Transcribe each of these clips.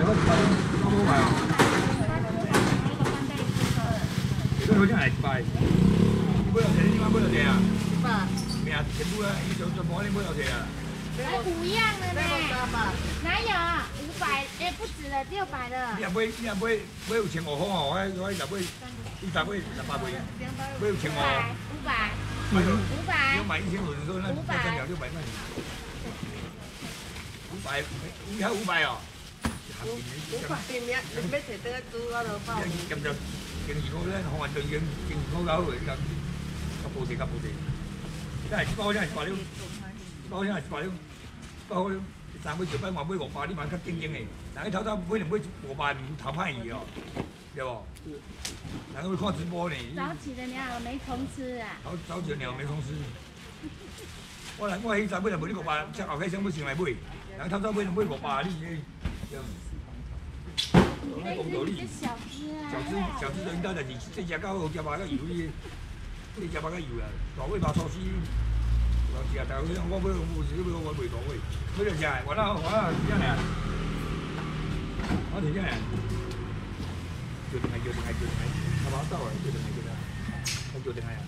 我好买哦。你好像係快，你買多少？你買多少錢啊？100。咩啊？全部啊，一條全部你買多少錢啊？ 哎，不一样的呢，哪有500？哎，不止了，600了。 你也買有1500哦，我1000買，你1000買18倍，買有1500。500。要買1000有人說那真了600塊。500，你還500哦？500咩？你要摕這個豬我就包。咁就經二個咧，看對經好搞嘅咁，補地。真係包真係100了，包真係100了，包3杯小杯話杯500，你買較正經嘅。但係頭每人買500唔頭歹去哦，對無？人會看直播呢。 早起的鳥沒蟲吃啊。 早起的鳥沒蟲吃。我迄10杯就賣你500，吃後開箱要先來買。人頭買就買500，你小隻就應該就是這隻狗好食吧，個油呢，這隻吧個油啊，大尾巴壽司，我食，但係我買有時我買大尾，買就食，我點樣嚟？我點樣嚟？叫定係，係嘛？收嚟叫定係，我叫定係啊？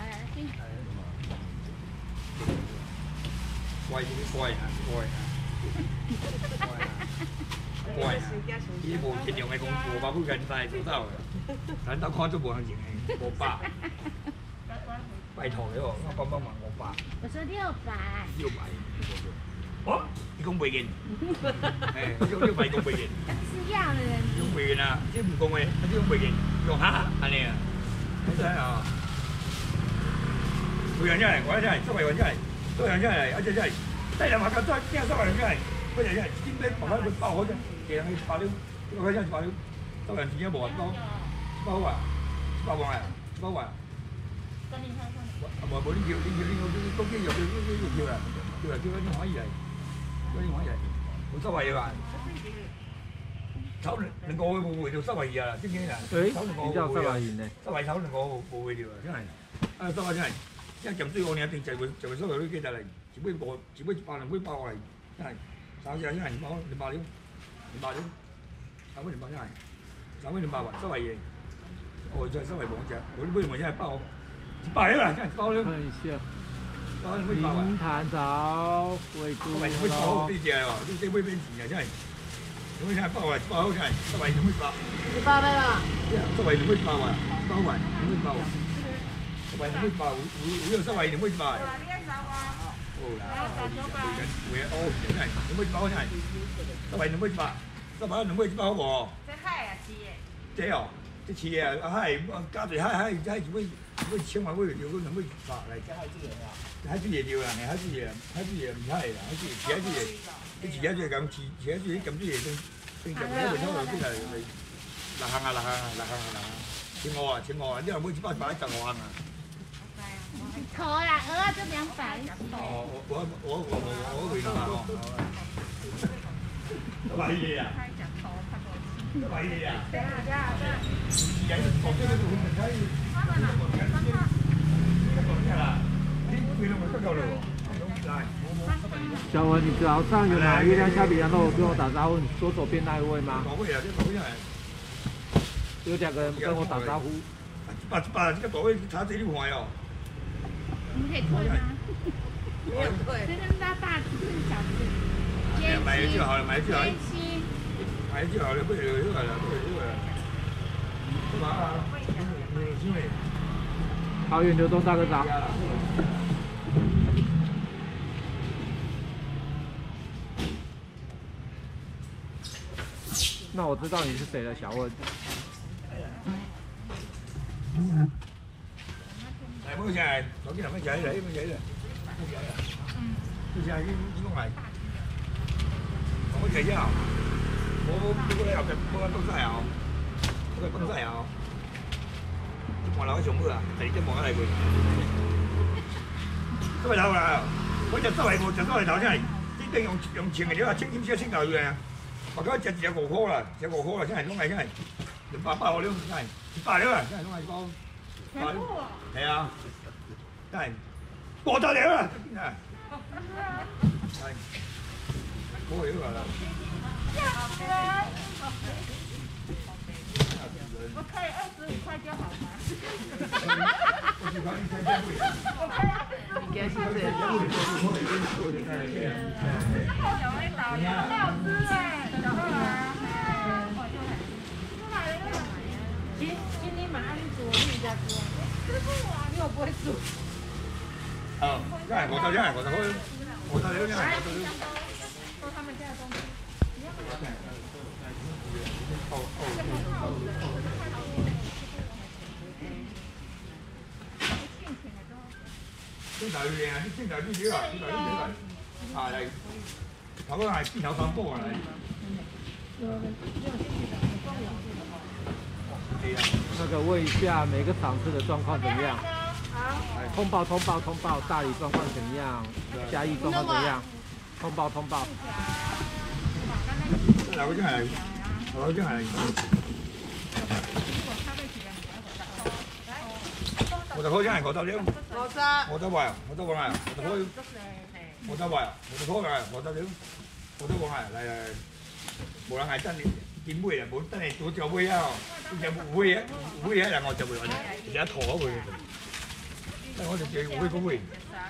乖啊！伊無盡量係講500塊緊帶做走嘅，但到看都無行情嘅，500。拜託嘅喎，我幫忙500。 我說600。 哦，你講袂見？誒，600講袂見。 是要的人。 用袂見啊！即唔講嘅，即用袂見，用哈安尼啊，你睇啊！會人真係，我真係，周圍人真係，周圍人真係，真係，低人話夠多，邊有周圍人真係，嗰人真係，尖兵慢慢佢包好啫，其實佢100了，呢個真係100了，周圍人自己冇人包，100好啊，100萬啊，100萬。冇你叫，都叫啦，叫你可以嚟，冇收費嘅嘛。炒2個冇回條收費啊，知唔知啊？炒2個冇回啊，收費炒2個冇回條啊，真係，啊收費真係，一浸水我哋一定就會收費啲幾大嚟，只杯100，2杯包嚟，真係，炒隻真係200了，炒杯200真係，炒杯200還收費嘢，我再收費2隻，我啲杯咪真係包。100了，真係包了。看一下。銀壇炒喂豬肉。會包呢隻喎，呢杯邊錢啊真係，咁真係包嚟包好真係，100點會包。你包咩啦？100點會包啊，包埋點會包啊？100點會包，會有100點會包。哦，會啊，哦，真係點會包真係，100點會包，100點會包好喎。這海啊，市嘅。這哦，這市嘅啊海，加住海會千萬會有個人會發嚟，即係海豬嘢料啊，海豬嘢唔係啊，海豬嘢，你自己就咁，自己咁豬嘢正正入去抽落邊嚟辣下，請我啊，因為每次100就我啊。 頭啦，鵝就200。 哦，我會啦哦。買嘢啊！買嘢啊！ 小文，你早上有拿月亮虾饼，然后跟我打招呼，左手边那一位吗？有2个人跟我打招呼。 100，这个座位差这里换哦。 你们可以退吗？没有退。真的大只，这是小只。 买了就好了，买了就好了。買咗後，你不如呢個啦，幹嘛啊？ 桃園流動大哥早。那我知道你是誰了，小文。 嚟冇嘢，手機乜嘢嚟？乜嘢嚟？就係應該係，我睇下。我個又冇東西啊，我個東西啊，我留喺上邊啊，第二隻望下嚟佢，周圍頭啊，嗰隻周圍頭真係，呢啲用錢嘅料啊，清先頭嘅，或者隻5箍啦，隻5箍啦，真係東西真係，200包了真係，100了啊，真係東西包，100，係啊，真係過得了啦，係，過了啦。 今天马上煮，你家煮。师傅啊，你又不会煮。 哦，这样我到这样我到好，我到这样我到这。 说他们家的东西。 正大鱼啊，你正大鱼少啊，正大鱼少啊，来，头个系边头三宝啊来。 那个问一下每个场次的状况怎么样？通报，大理状况怎样？嘉义状况怎样？通报。 来，我进来，我进来。我就好进来，我到了。我到位，我到位，我到好。我到位，我到好来，我到了。我到位来，无人来等你。金尾啊，无等下多条尾啊，你只有尾啊，人我就袂完，而且拖好尾。但我就只有尾个尾。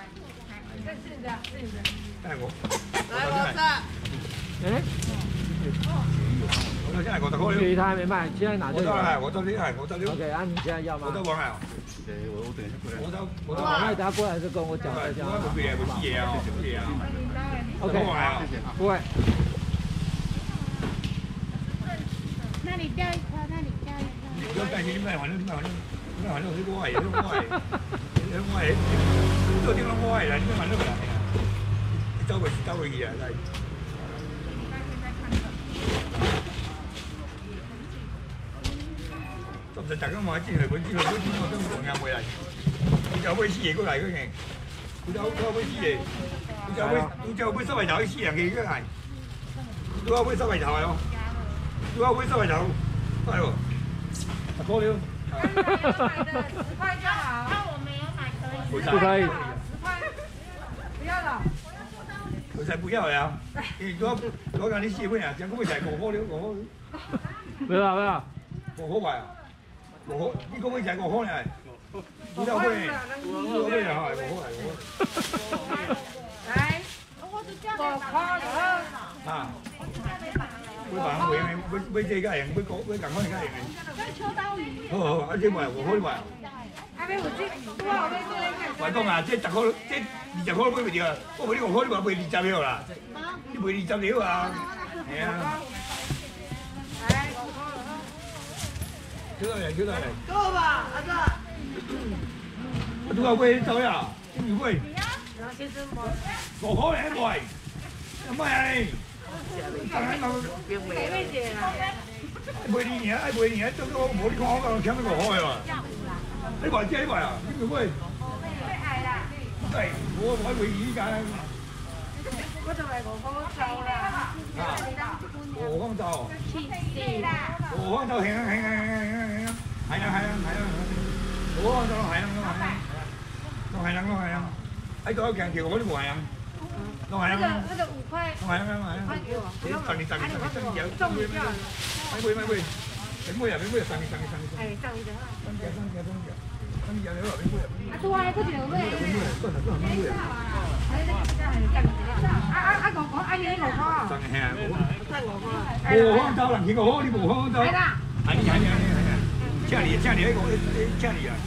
但我， 哎， 我到现在我到好了。 鱼他还没卖，现在拿就有。 我到厉害，我到了。 OK，你现在要吗？ 我到王海。 我等一下过来。 我到。 那等下过来就跟我讲一下。 我不会，不是啊，不是啊。 OK，不会。 那你钓一颗，那你钓一颗。 不要担心，你买反正你我的，做点我的啦，你买反正啦，你走过去啊，来。总是大家买进来，本进来，我都唔同样回来。你就买四个过来个嘅，你就买四个，你就买三百头四样嘅个係，你話買三百頭係咯。主要为什么头？哎呦，太高了。 10块就好。那我没有买可以。 不可以。 10块，不要了。 我才不要呀！你我讲你四蚊啊，真我咪就係5塊了，5塊。 没有。 5塊賣啊！5塊，你講咪就係5塊嚟。你有咩？有咩啊？係5塊嚟。 来，我就叫5块了。 啊。每晚每隻家人，每講開家人。 秋刀魚。 好，一隻賣5塊賣。 阿妹，我這多少倍做嚟看？ 我講啊，這10塊，這20塊買唔掉啊！我賣你5塊，你話賣20了啦？你賣20了啊？係啊。收到嚟。 夠吧，阿哥。 我多少買走呀？你買？5塊嚟賣，唔係啊你？當然我賣你年，賣你年，都我冇你講我講搶你5塊喎。你賣啫，你賣啊？你唔買？係，我賣依家。 我就係5塊走啦。 5塊走。5塊走，係啊。5塊走係啊。喺度強調我啲冇係啊。那個5塊。等你，中唔中？買，多啊，嗰條咩？你5塊。真係啊！5塊走，人見5塊，你5塊走。係啦。係。請你啊！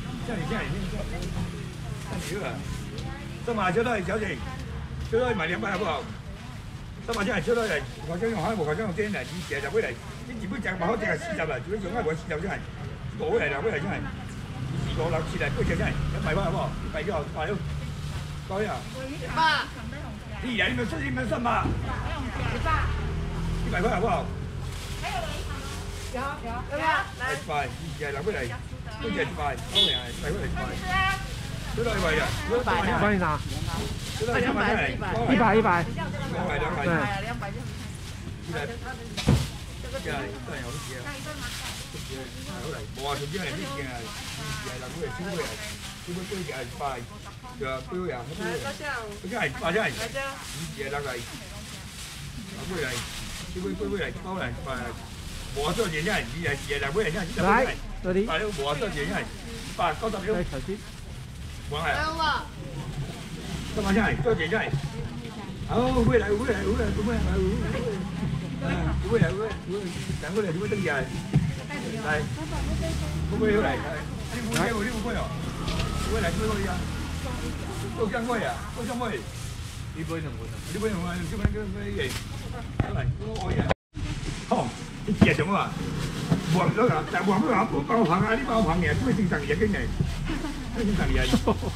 這馬車都係小姐，最多買200好不好？這馬車係最多係，我想用海，我想用電嚟，你10隻回來，你只不講買好隻係40啦，如果用我40隻真係5回來2回來真係4、5、6、7嚟8隻真係100好不好？100就好，100了，高呀？100。你來你們算吧。100塊好不好？有，來100，你2回來，8隻100，好靚啊，100回來100。多少100呀？ 幫你拿。 100。200。 對。 冇啊，總之係呢件係200回來2回來，基本都係100，對啊，都有。嗰啲係或者係200回來，2回來，基本回來包嚟100。 无做钱啥，你来是来买啥？ 来，这里。 来，无做钱啥，190了。 来，小心。 往来。做嘛啥？做钱啥？好，买来，买来，买来，买来，买来，两个人你要等下来。来，不买好来，你不买哦，你不买哦，买来买过去啊。我想买啊，我想买。你买两份，你买两份，你买个买个，来，我呀。好，你记上啊？望咗啦，但望咗啊，包行啊，你包行嘅，做正常嘢嘅，正常嘢，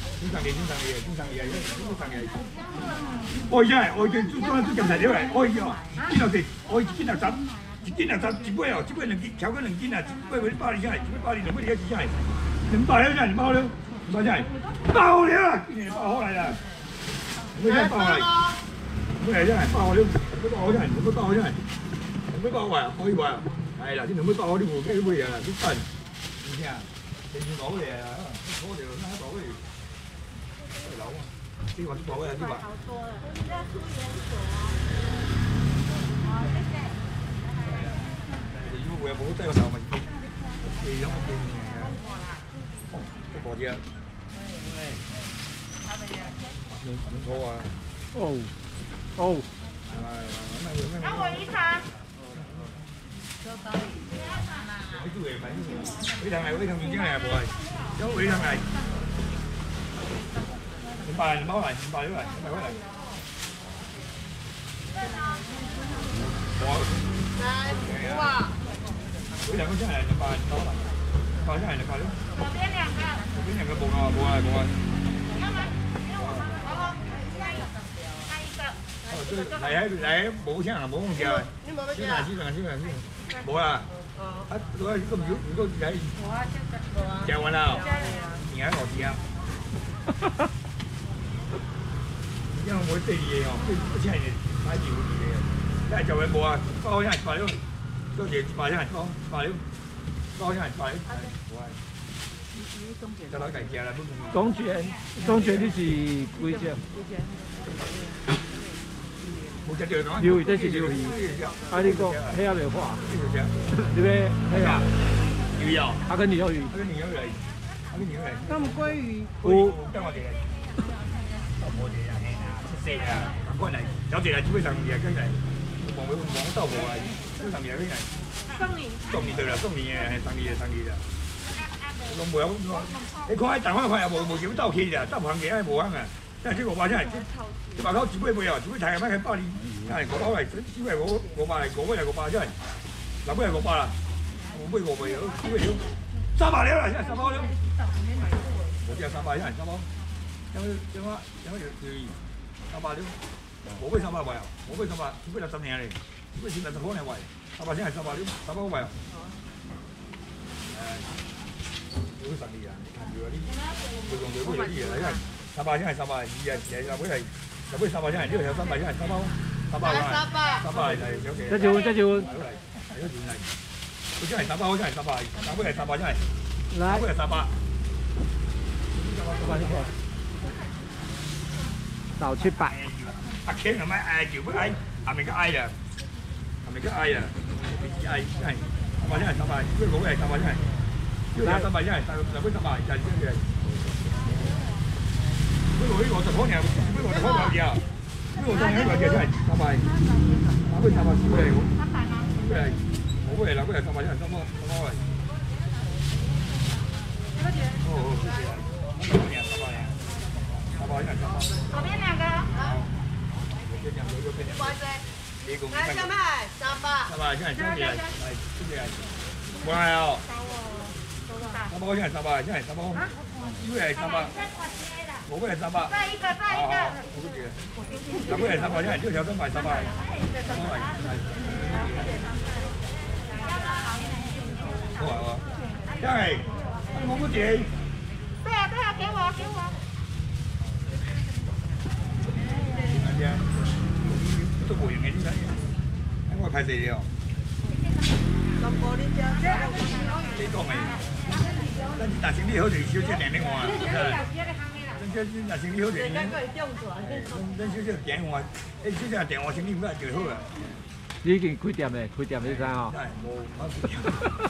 我真係我最咁大料嚟，我呀，見到地，我見到十，一杯哦，一杯2斤，超過2斤啊，一杯100厘真係，一杯100厘2杯2真係，200了真係，200了真係，100了，今年100好嚟啦，唔係真係100嚟，唔係真係100了，100真係，100真係，100位可以話。係啦，啲兩杯包啲冇幾杯嘢啦，啲分，唔知啊，你見到嘢啊，嗰條拉到嗰條樓啊，啲話啲寶啊啲話。好多啦，要出連鎖啊。好，謝謝。係啊，如果會有冇低個頭咪寄咗我寄嘅，一個啫。唔錯啊。哦，哦。係咪？我一餐。mấy thằng này với thằng kia này bồi cháu với thằng này những bài này báo lại những bài này bồi với thằng con này những bài báo lại coi cái này là coi đúng cái này cái bộ này này bộ sáng là bộ con kia chứ là bộ à tôi có cái chào anh nào nhớ ngồi chị em nhưng mà mỗi tiền gì không cái xe này phải nhiều gì đây chào em bộ à coi này phải luôn có gì phải này con phải luôn coi này phải cho nó cày chè là 公爵你是几只？鱿鱼，这是鱿鱼。啊，你讲黑鸭袂化，你要黑鸭？鱼有。啊，跟牛鱼。啊，跟牛鱼。啊，跟牛鱼。咁鮭魚。有。跟我哋。我哋啊，係啊，食啊，咁過嚟，有時係基本上嘢跟嚟，黃豆腐啊，基本上嘢跟嚟。送你對啦，送你嘅生意啦。我冇有，你看喺大灣區又冇點鬥氣嘅，鬥行嘅係冇行嘅。即係我話真係，你話佢自杯杯啊，自杯睇係乜係8年，係我包嚟，只係我買，我又我買真係，嗱杯係我買啦，我杯我杯，只杯了300了啦，真係300了，我只係300真係300，有300了，我杯300位啊，我杯300，只杯10年嚟，只杯10可能位，300真係300了，300位啊，好神奇啊！你睇住嗰啲，佢用佢杯有啲嘢啦，因為。300真係300，日本係日本300真係呢度有300真係300係有幾？即係係都算係，佢真係300真係300，日本係300真係，日本係300。到700。阿 Ken 係咪嗌叫乜嗌？係咪個嗌啊？係咪個嗌啊？嗌真係300真係300，呢個係300真係，呢度有300真係，日本300就係呢樣。呢個就可能，呢個就可能有啊，呢個真係一個嘢真係300，打杯300少嚟喎，佢係冇嘅啦，佢係300真係300位。哦，謝謝啊，300真係300。左邊兩個。你共來小麥300真係真係，係冇係哦，300真係300，真係300，呢個係300。我嗰係300，再一個，好，我嗰啲，嗱嗰係300，因為呢個有得賣300，好啊，因為我嗰啲，對啊，給我，點解都冇用嘅呢啲嘢，我派4了，你講咪，但係你好似少啲年齡我啊。那生意好點？咱小姐電話，小姐電話生意唔係最好啊！ 你已经开店嘞，开店你知吼？ 无开店。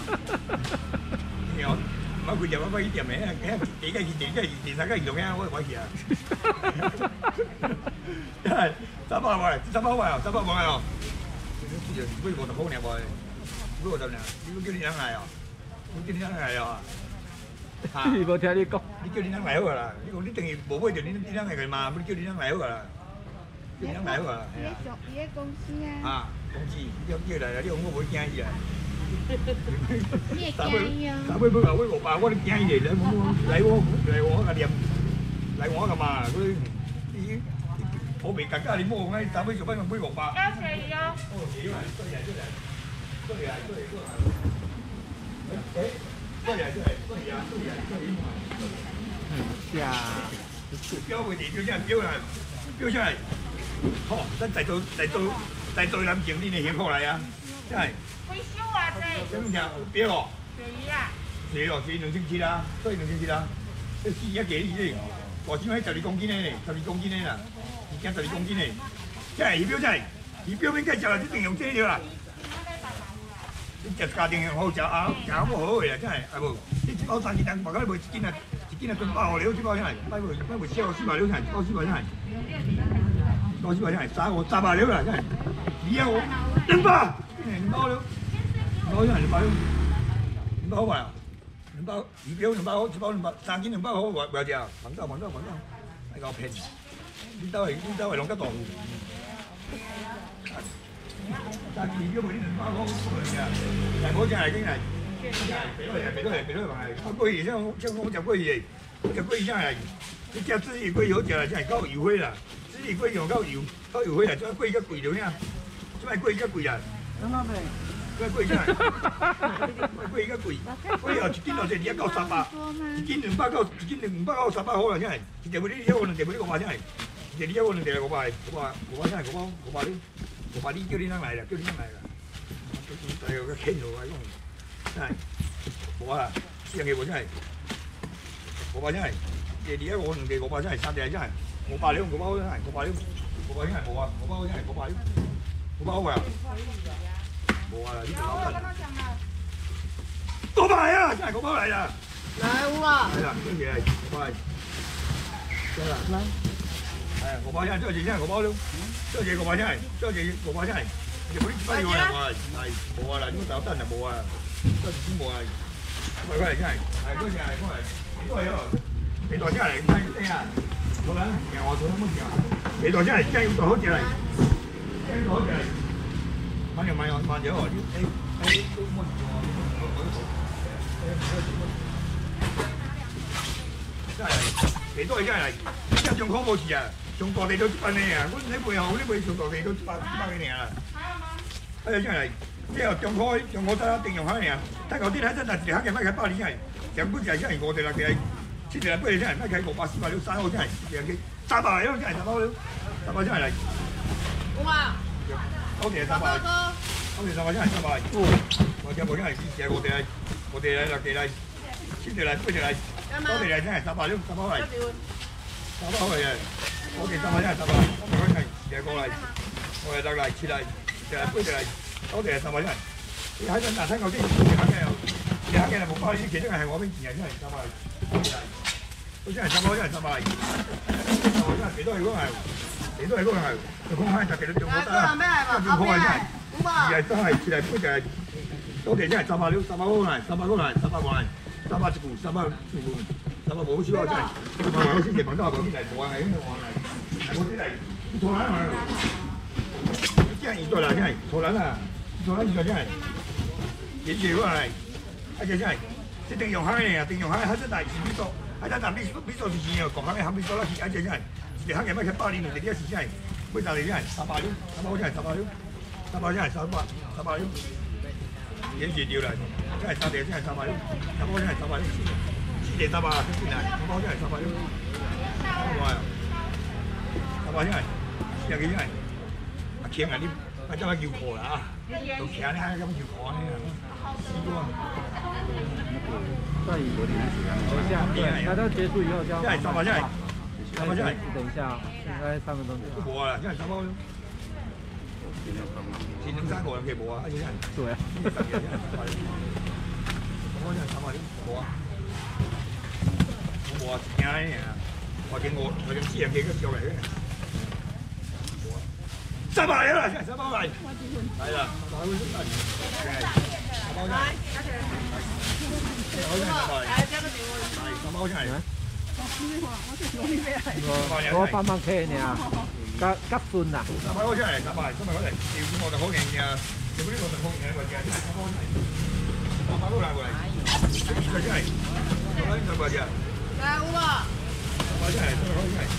有，唔开店，我开店诶，几个第三个用嘅，我去啊。300万，300万哦，300万哦。几50好呢无？几50呢？你叫你人来哦？你叫你人来哦？ 伊无听你讲。 你叫你人来好啦，你讲你等于无买着你人来个嘛，你叫你人来好啦。叫你人来好啦。 伊个公司啊。 啊，公司，你叫来啦，你讲我袂惊伊啊。 你会惊伊哦？ 3尾尾500，我都惊伊嚟，我个念，来我个嘛，佢伊我未更加你摸我3尾做乜買500？ 要便宜哦。 哦，便宜嚟，出嚟。 呀， 標佢哋標出嚟，好，咱製造男情你哋幸福嚟啊，真係。 會收啊這。 咁樣標哦。 便宜啊。 便宜哦，便宜2,700啦，所以2,700啦。你試一幾呢？我只買12公斤嘅，12公斤嘅啦，而家12公斤嘅，真係標真係，而標應該就係一定用這條啦。你食家庭好食啊，食好好嘅啦，真係係無？你一包3斤，大家都賣1斤啊燉包了，一包真係，買賣少400了真係，包400真係，包400真係，300了啦真係，你啊我200，2包了，2包真係2包了，2包好賣啊，2包2表2包好，1包200，3斤2包好，偌隻啊，問到，係夠平，呢兜係兩吉檔。但係如果佢啲2包好嘅，係冇真係真係，俾多人買。啊，鮭魚像我食鮭魚，真係，你食自己鮭魚好食啦，真係夠油花啦，自己鮭魚夠油花啦，做鮭魚較貴咗呢，做咩鮭魚較貴啊？做咩鮭魚真係，鮭魚較貴，鮭魚1斤落嚟而家夠300，1斤200夠300好啦，真係，一條你1個2條你500真係，一條你1個2條500真係500啲。我把你叫你人來啦，哎呦，個傾路啊，講真係冇啊，私人嘅喎真係，500真係，你一我2條500真係，3條真係，500兩5包真係，500真係冇啊，5包真係500好啊，冇啊，呢條老實，500啊，真係5包嚟啦， 來有啊， 係啦，跟住係500，真啦，係啊，500真係，真係5包了。多謝500真係，多謝500真係，你嗰啲不要啦，係冇啊啦，呢個豆燈就冇啊，都先冇啊，喂真係，係多謝係過嚟，都係咯，幾袋真係唔聽啊，好啦，其實我做乜嘢啊？幾袋真係真係要袋好隻嚟，真係袋好隻嚟，慢咗喎，都冇事喎，真係幾多真係嚟，一種康冇事啊！從各地都搬嚟啊！我呢背後呢背從各地都搬幾年啊！哎呀真係，即係中海得定用下嚟啊！睇嗰啲睇真係時刻嘅乜嘢巴黎真係，上半時真係我哋啦嘅，出嚟不如真係乜嘢500、400了3號真係，上機300了真係300了，300真係嚟。 哇！ 好嘅300，好嘅300真係300。我真冇真係試我哋嚟嘅嚟，出嚟嚟不如嚟，我哋嚟真係300了300嚟。300好嘅。我哋300真係300，我哋真係過嚟，我哋得嚟切嚟，就係杯就係，我哋係300真係。你喺陣大聽我啲，你肯嘅係冇包，呢啲其實係我邊錢人真係300，佢真係300真係300，真係幾多係嗰係，幾多係嗰係，就公開就幾多仲冇得啦，跟住好係真係，而係真係切嚟杯就係，我哋真係300了，300好嚟，300好嚟，300過嚟，300一股，300一股。300冇好少啊！真係，我先至問到話嗰啲嚟冇啊，係咁樣嚟，係嗰啲嚟，錯撚啊！真係現在啦，真係錯撚啊！錯撚現在真係，現在嗰個係，一隻真係，即定用蝦嚟啊！定用蝦喺真大前邊度，喺真南邊度是前啊，講蝦嘅後邊度啦，一隻真係，一隻蝦嘅乜嘢8年嚟，呢一時真係，每大嚟真係300了，300真係300了，300真係300了，影住掉啦，真係3隻真係300了，300真係300了。300先嚟，我包真係300了，哇！300真係，有幾真係？阿強啊，你真係叫貨啦啊！到強咧，咁叫貨咧，試過。 算有點時間。等一下，那到結束以後就要。 真係300真係，300真係。 等一下，應該3分鐘。 冇啊，真係300了。 前兩三個人嘅冇啊，一人。 對啊。 我真係300冇啊，冇啊，驚咧啊！我見私人嘅都上嚟嘅。300嚟啦，300嚟。係啦，300蚊真係。300真係。300真係。 我幫忙睇呢，吉順啊。 300蚊真係300嗰嚟，調我就好勁嘅，調呢個就好勁嘅，真係300真係。300都拿過嚟，真係。300塊錢。 來5個。 300真係，300真係。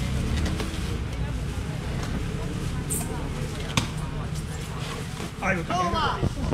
哎呦！